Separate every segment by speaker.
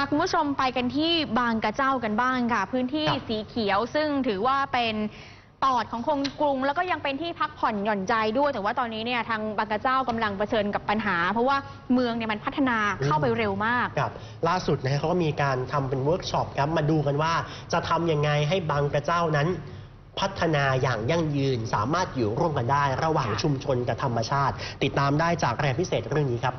Speaker 1: าคุณผู้ชมไปกันที่บางกระเจ้ากันบ้างค่ะพื้นที่สีเขียวซึ่งถือว่าเป็นปอดของคนกรุงแล้วก็ยังเป็นที่พักผ่อนหย่อนใจด้วยแต่ว่าตอนนี้เนี่ยทางบางกระเจ้ากำลังเผชิญกับปัญหาเพราะว่าเมืองเนี่ยมันพัฒนาเข้าไปเร็วมาก
Speaker 2: ครับล่าสุดนะเขาก็มีการทำเป็นเวิร์กช็อปครับมาดูกันว่าจะทำยังไงให้บางกระเจ้านั้นพัฒนาอย่างยั่งยืนสามารถอยู่ร่วมกันได้ระหว่างชุมชนกับธรรมชาติติดตามได้จากรายงานพิเศษเรื่องนี้ครับ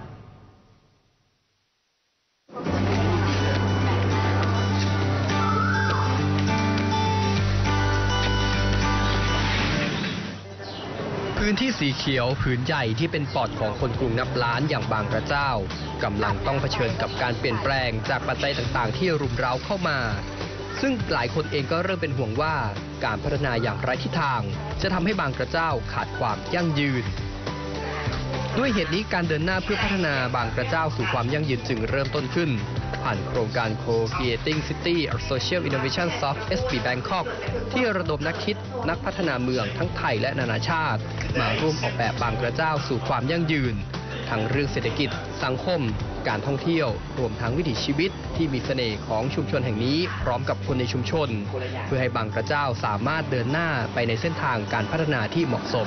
Speaker 3: พื้นที่สีเขียวผืนใหญ่ที่เป็นปอดของคนกรุงนับล้านอย่างบางกระเจ้ากำลังต้องเผชิญกับการเปลี่ยนแปลงจากปัจจัยต่างๆที่รุมเร้าเข้ามาซึ่งหลายคนเองก็เริ่มเป็นห่วงว่าการพัฒนาอย่างไร้ทิศทางจะทำให้บางกระเจ้าขาดความยั่งยืนด้วยเหตุนี้การเดินหน้าเพื่อพัฒนาบางกระเจ้าสู่ความยั่งยืนจึงเริ่มต้นขึ้นผ่านโครงการ Co-Creating City Social Innovation Soft SB Bangkok ที่ระดมนักคิดนักพัฒนาเมืองทั้งไทยและนานาชาติมาร่วมออกแบบบางกระเจ้าสู่ความยั่งยืนทั้งเรื่องเศรษฐกิจสังคมการท่องเที่ยวรวมทั้งวิถีชีวิตที่มีเสน่ห์ของชุมชนแห่งนี้พร้อมกับคนในชุมชนเพื่อให้บางกระเจ้าสามารถเดินหน้าไปในเส้นทางการพัฒนาที่เหมาะสม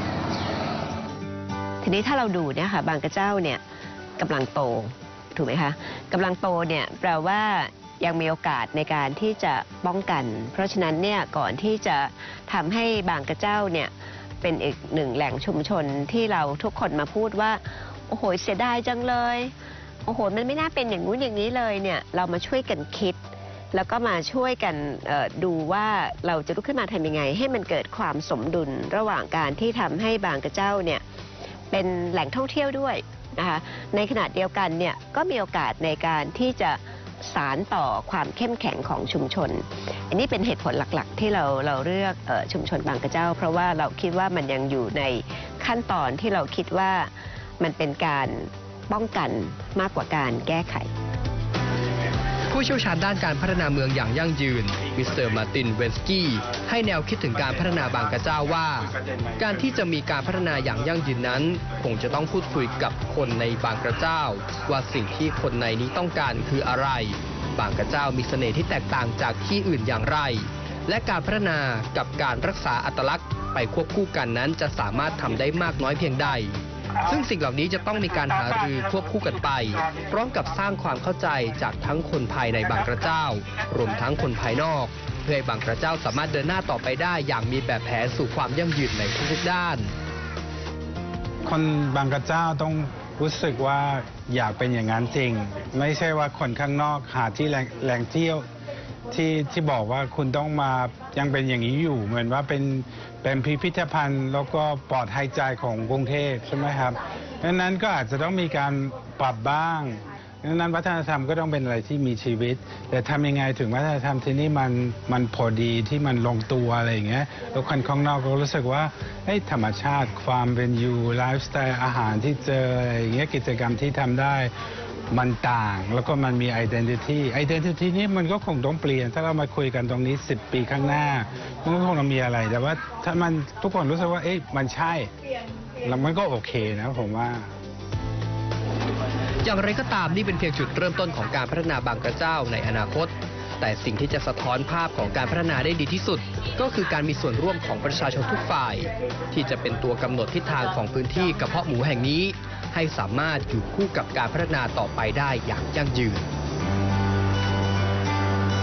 Speaker 4: ทีนี้ถ้าเราดูเนี่ยค่ะบางกระเจ้าเนี่ยกำลังโตถูกไหมคะกำลังโตเนี่ยแปลว่ายังมีโอกาสในการที่จะป้องกันเพราะฉะนั้นเนี่ยก่อนที่จะทำให้บางกระเจ้าเนี่ยเป็นอีกหนึ่งแหล่งชุมชนที่เราทุกคนมาพูดว่าโอ้โหเสียดายจังเลยโอ้โหมันไม่น่าเป็นอย่างนู้นอย่างนี้เลยเนี่ยเรามาช่วยกันคิดแล้วก็มาช่วยกันดูว่าเราจะลุกขึ้นมาทำยังไงให้มันเกิดความสมดุลระหว่างการที่ทำให้บางกระเจ้าเนี่ยเป็นแหล่งท่องเที่ยวด้วยนะคะในขณะเดียวกันเนี่ยก็มีโอกาสในการที่จะสานต่อความเข้มแข็งของชุมชนอันนี้เป็นเหตุผลหลักๆที่เราเลือกชุมชนบางกระเจ้าเพราะว่าเราคิดว่ามันยังอยู่ในขั้นตอนที่เราคิดว่ามันเป็นการป้องกันมากกว่าการแก้ไข
Speaker 3: ผู้เชี่ยวชาญด้านการพัฒนาเมืองอย่างยั่งยืนมิสเตอร์มาร์ตินเวนสกี้ให้แนวคิดถึงการพัฒนาบางกระเจ้าว่าการที่จะมีการพัฒนาอย่างยั่งยืนนั้นคงจะต้องพูดคุยกับคนในบางกระเจ้าว่าสิ่งที่คนในนี้ต้องการคืออะไรบางกระเจ้ามีเสน่ห์ที่แตกต่างจากที่อื่นอย่างไรและการพัฒนากับการรักษาอัตลักษณ์ไปควบคู่กันนั้นจะสามารถทำได้มากน้อยเพียงใดซึ่งสิ่งเหล่านี้จะต้องมีการหารือควบคู่กันไปพร้อมกับสร้างความเข้าใจจากทั้งคนภายในบางกระเจ้ารวมทั้งคนภายนอกเพื่อให้บางกระเจ้าสามารถเดินหน้าต่อไปได้อย่างมีแบบแผนสู่ความยั่งยืนในทุกๆด้าน
Speaker 5: คนบางกระเจ้าต้องรู้สึกว่าอยากเป็นอย่างนั้นจริงไม่ใช่ว่าคนข้างนอกหาที่แหล่งเที่ยวที่บอกว่าคุณต้องมายังเป็นอย่างนี้อยู่เหมือนว่าเป็นพิพิธภัณฑ์แล้วก็ปลอดหายใจของกรุงเทพใช่ไหมครับดังนั้นก็อาจจะต้องมีการปรับบ้างดังนั้นวัฒนธรรมก็ต้องเป็นอะไรที่มีชีวิตแต่ทำยังไงถึงวัฒนธรรมที่นี่มันพอดีที่มันลงตัวอะไรอย่างเงี้ยแล้วคนข้างนอกก็รู้สึกว่าธรรมชาติความเป็นอยู่ไลฟ์สไตล์อาหารที่เจออะไรอย่างเงี้ยกิจกรรมที่ทำได้มันต่างแล้วก็มันมี identity นี้มันก็คงต้องเปลี่ยนถ้าเรามาคุยกันตรงนี้10 ปีข้างหน้ามันก็คงต้องมีอะไรแต่ว่าถ้ามันทุกคนรู้สึกว่ามันใช่แล้วมันก็โอเคนะผมว่า
Speaker 3: อย่างไรก็ตามนี่เป็นเพียงจุดเริ่มต้นของการพัฒนาบางกระเจ้าในอนาคตแต่สิ่งที่จะสะท้อนภาพของการพัฒนาได้ดีที่สุดก็คือการมีส่วนร่วมของประชาชนทุกฝ่ายที่จะเป็นตัวกำหนดทิศทางของพื้นที่กระเพาะหมูแห่งนี้ให้สามารถอยู่คู่กับการพัฒนาต่อไปได้อย่างยั่งยืน